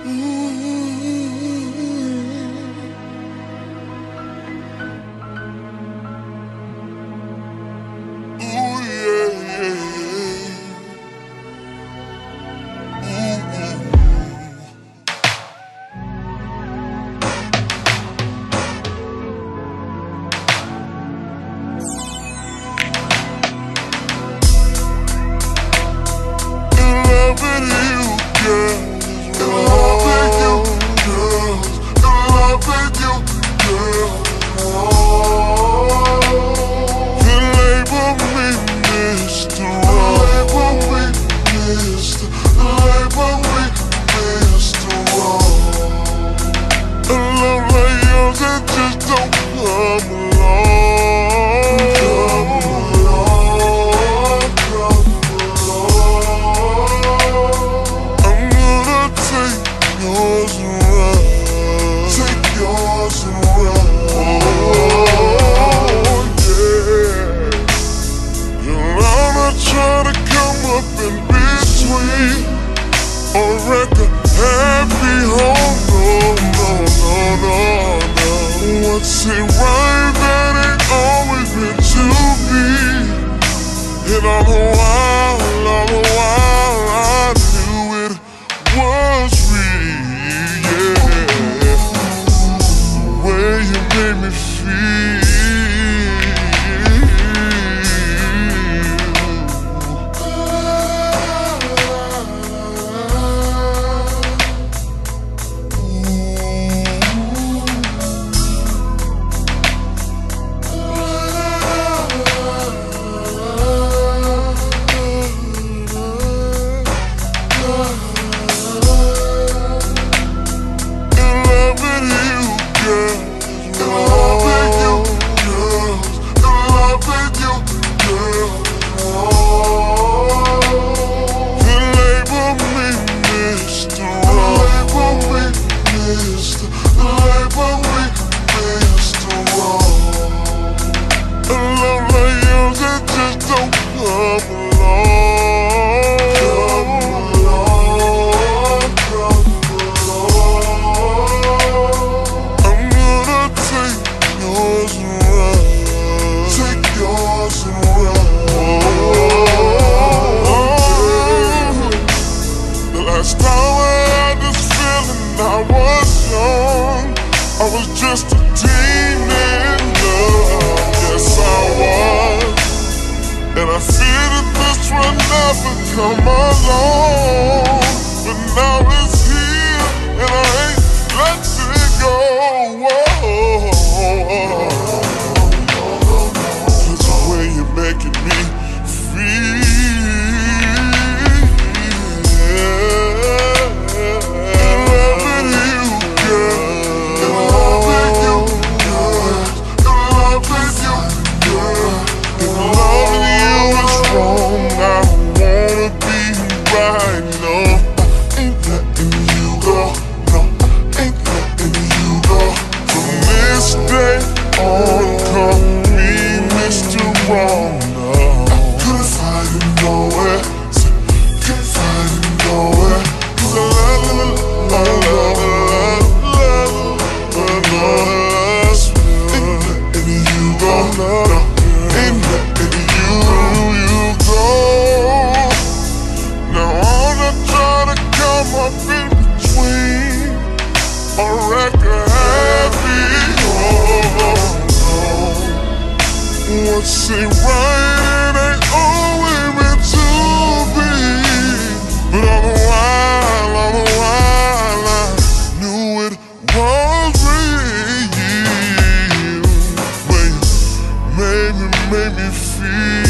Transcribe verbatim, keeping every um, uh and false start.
What's it right that ain't always meant to be? And all the while, all the while I knew it was real, yeah. The way you made me feel. Last time I had this feeling, I was young. I was just a teen in love, yes I was. And I feared that this would never come along. But now it's here, and I ain't let it go. Whoa. It's the way you're making me feel. What's it right, it ain't always meant to be. But all the while, all the while I knew it was real. When you made me, made me feel.